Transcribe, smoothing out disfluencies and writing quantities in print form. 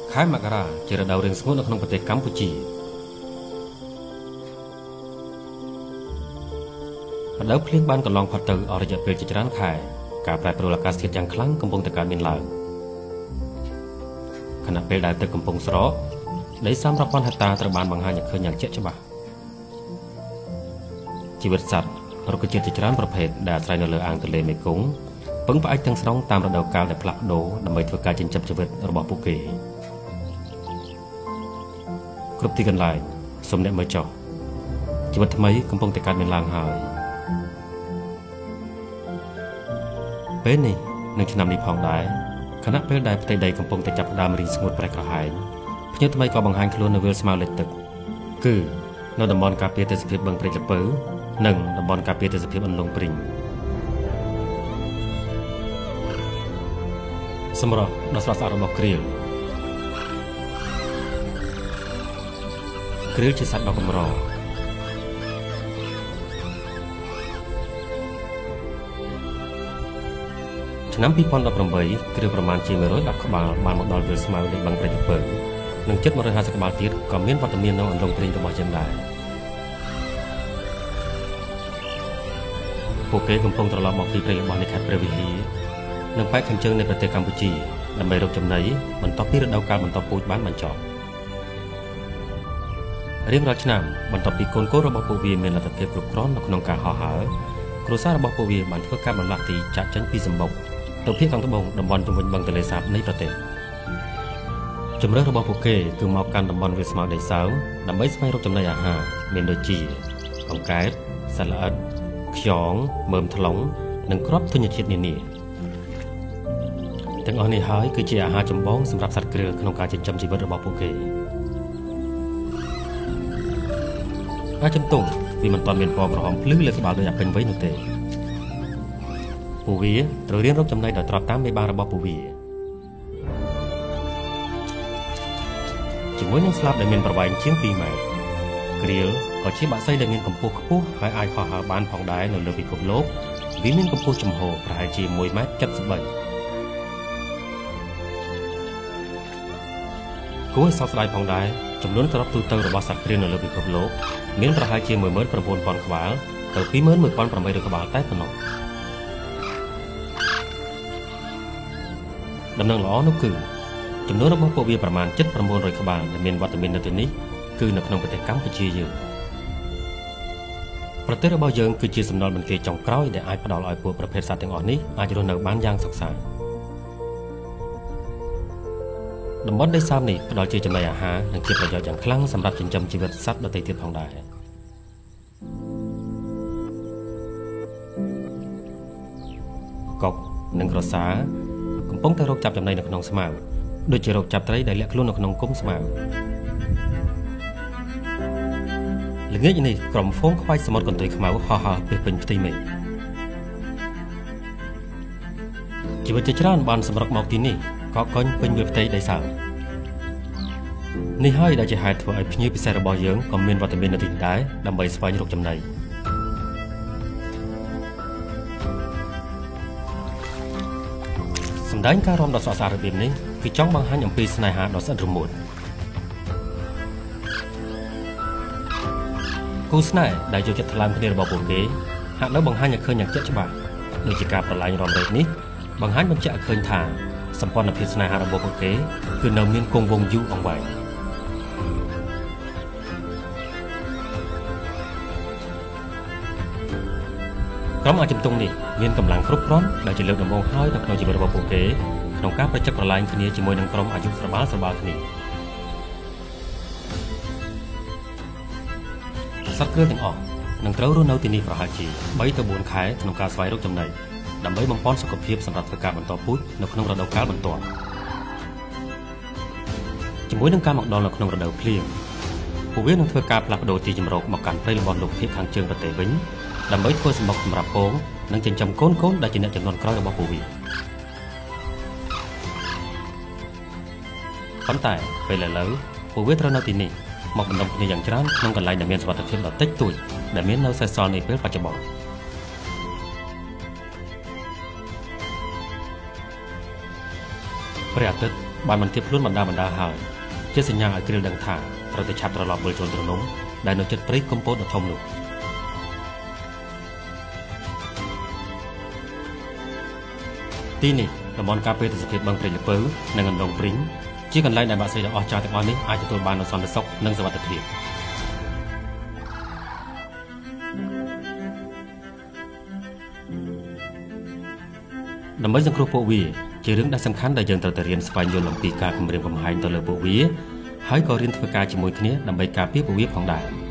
ខែមករាជារដូវរាំងស្ងួតនៅក្នុងប្រទេសកម្ពុជារដូវភ្លៀងបានកន្លងផុតទៅអស់រយៈពេលជាច្រើនខែការប្រែប្រួលអាកាសធាតុយ៉ាងខ្លាំងកំពុងតែកើតមានឡើងខណៈពេលដែលទឹកកំពុងស្រកដីសរាប់ពាន់ហិកតាត្រូវបានបង្ហាញឲ្យឃើញយ៉ាងជាក់ច្បាស់ជីវិតសត្វរុក្ខជាតិជាច្រើនប្រភេទដែលអាស្រ័យនៅលើអាងទន្លេមេគង្គពឹងផ្អែកទាំងស្រុងតាមរដូវកាលដែលផ្លាស់ប្ដូរដើម្បីធ្វើការចិញ្ចឹមជីវិតរបស់ពួកគេគ្រប់ទីកន្លែងសូមអ្នកមើលចុះជីវិតថ្មីកំពុងតែកើតមានឡើងហើយពេលនេះនៅឆ្នាំនេះផងដែរខណៈពេលដែលផ្ទៃដីកំពុងតែចាប់ផ្ដើមរីងស្ងួតប្រេះក្រហែងភ្ញៀវថ្មីក៏បង្ហាញខ្លួននៅវាលស្មៅលិចទឹកគឺនៅតំបន់ការពារទេសភាពបឹងព្រែកល្ពៅនិងតំបន់ការពារទេសភាពអន្លង់ព្រីងសម្រស់ដ៏ស្រស់ស្អាតរបស់គ្រីលជាសត្វដ៏កម្រឆ្នាំ2018គ្រាប្រមាណជា110ក្បាលបានមកដល់វាលស្មៅនៃបឹងព្រែកល្ពៅនិងជិត150ក្បាលទៀតក៏មានវត្តមាននៅអន្លង់ព្រីងរបស់យើងដែរពួកគេកំពុងត្រឡប់មកទីព្រៃរបស់នៃខេត្តព្រះវិហារនិងប៉ែកខាងជើងនៃប្រទេសកម្ពុជាដើម្បីរកចំណីបន្ទាប់ពីរដូវកាលបន្តពូជបានបញ្ចប់រៀងរាល់ឆ្នាំបន្ទាប់ពីកូនរបស់ពួកវាមានលទ្ធភាពគ្រប់គ្រាន់នៅក្នុងការហោះហើរគ្រួសាររបស់ពួកវាបានធ្វើការបន្លាស់ទីចាក់ចេញពីសម្បុកទៅភាគខាងត្បូងតំបន់ជុំវិញបឹងទន្លេសាបនៃប្រទេសជម្រើសរបស់ពួកគេគឺមកកាន់តំបន់វាលស្មៅដីសើមដើម្បីស្វែងរកចំណីអាហារមានដូចជាកង្កែបសត្វល្អិតខ្យងមើមថ្លុងនិងគ្រាប់ធញ្ញជាតិនានាទាំងអស់នេះហើយគឺជាអាហារចម្បងសម្រាប់សត្វគ្រីលក្នុងការចិញ្ចឹមជីវិតរបស់ពួកគេអាចជំទង់វាមិនទាន់មានពណ៌ក្រហមភ្លឺលើក្បាលដូចអាពេញវ័យនោះទេពួកវាត្រូវរៀនរកចំណីដោយត្រាប់តាមមេបារបស់ពួកវាជាមួយនឹងស្លាបដែលមានប្រវែងជាង2ម៉ែត្រគ្រីលក៏ជាបក្សីដែលមានកម្ពស់ខ្ពស់ហើយអាចហោះហើរបានផងដែរនៅលើពិភពលោកវាមានកម្ពស់ចំហប្រហែលជា1.73 ម៉ែត្រគួរឲ្យសោកស្ដាយផងដែរចំនួនសរុបទូទៅរបស់សត្វគ្រីលនៅលើពិភពលោកមានប្រហែលជា 19000 ក្បាលទៅ 21800 ក្បាលតែប៉ុណ្ណោះដំណឹងល្អនោះគឺចំនួនរបស់ពួកវាប្រមាណ 7-900 ក្បាលដែលមានវត្តមាននៅទីនេះគឺនៅក្នុងប្រទេសកម្ពុជាយើងប្រទេសរបស់យើងគឺជាសំណល់បន្ទាយចុងក្រោយដែលអាចផ្ដល់ឲ្យពួកប្រភេទសត្វទាំងអស់នេះអាចរស់នៅបានយ៉ាងសុខសាន្តតំបន់ដីសើមនេះផ្ដល់ជាចំណីអាហារនិងជាប្រយោជន៍យ៉ាងខ្លាំងសម្រាប់ចិញ្ចឹមជីវិតសត្វដទៃទៀតផងដែរកុកនិងក្រសាកំពុងតែរកចាប់ចំណីនៅក្នុងស្មៅដូចជារកចាប់ត្រីដែលលាក់ខ្លួននៅក្នុងគុម្ពស្មៅល្ងាចនេះក្រុមហ្វូងខ្វាយសមុទ្រកន្ទុយខ្មៅហោះហើរពេញផ្ទៃមេឃជីវិតជាច្រើនបានសម្រុកមកទីនេះកកកុញពេញវាលផ្ទៃដីសើមនេះហើយដែលជាហេតុធ្វើឲ្យភ្ញៀវពិសេសរបស់យើងក៏មានវត្តមាននៅទីនេះដែរដើម្បីស្វែងរកចំណីសម្ដែងការរាំដ៏ស្រស់ស្អាតរបៀបនេះគឺចង់បង្ហាញអំពីស្នេហាដ៏ស្អិតរមួតគូស្នេហ៍ដែលយកចិត្តថ្លើមគ្នារបស់ពួកគេហាក់នៅបង្ហាញឲ្យឃើញយ៉ាងជាក់ច្បាស់ដូចជាការប្រឡាយរំលែកនេះបង្ហាញបញ្ជាក់ឲ្យឃើញថាសម្ព័ន្ធភាពស្នេហារបស់ពួកគេគឺនៅមានគង់វង្សយូរអង្វែងក្រុមអាជំទង់នេះមានកម្លាំងគ្រប់គ្រាន់ដែលជាលើកដំបូងហើយនៅក្នុងជីវិតរបស់ពួកគេក្នុងការប្រជិតប្រឡាយគ្នាជាមួយនឹងក្រុមអាយុស្របាលគ្នាសត្វគ្រីលទាំងអស់នឹងត្រូវរស់នៅទីនេះប្រហែលជា 3 ទៅ 4 ខែក្នុងការស្វែងរកចំណីដើម្បីបំពេញសុខភាពសម្រាប់ធ្វើការបន្តពូជនៅក្នុងរដូវកាលបន្ទាប់ជាមួយនឹងការមកដល់នៅក្នុងរដូវភ្លៀងពួកវានឹងធ្វើការផ្លាស់ប្ដូរទីជម្រកមកកាន់ព្រៃរបស់លោកភាគខាងជើងប្រទេសវិញដើម្បីធ្វើសម្បុកសម្រាប់ពងនិងចិញ្ចឹមកូនដែលជាអ្នកចំនួនក្រោយរបស់ពួកវាប៉ុន្តែពេលឥឡូវពួកវាត្រូវនៅទីនេះមកបណ្ដុំគ្នាយ៉ាងច្រើនក្នុងកន្លែងដែលមានសុវត្ថិភាពដ៏តិចតួចដែលមាននៅសេសសល់នាពេលបច្ចុប្បន្នព្រះអាទិត្យបានមិនទៀបខ្លួនបណ្ដាហើយជាសញ្ញាឲ្យគ្រីលដឹងថាត្រូវតែឆាប់ត្រឡប់វិលចូលទ្រនំដែលនៅជិតព្រៃកំពតដ៏ធំនោះទីនេះតំបន់ការពារទេសភាពបឹងព្រៃល្ពៅនិងអណ្ដូងព្រីងជាកន្លែងដែលបាក់ស្រីដ៏អស្ចារ្យទាំងអស់នេះអាចទទួលបាននូវសន្តិសុខនិងសុវត្ថិភាពដើម្បីសង្គ្រោះពួកវាជារឿងដែលសំខាន់ដែលយើងត្រូវតែរៀនស្វែងយល់អំពីការគម្រាមកំហែងទៅលើពួកវាហើយក៏រៀនធ្វើការជាមួយគ្នាដើម្បីការពារពួកវាផងដែរ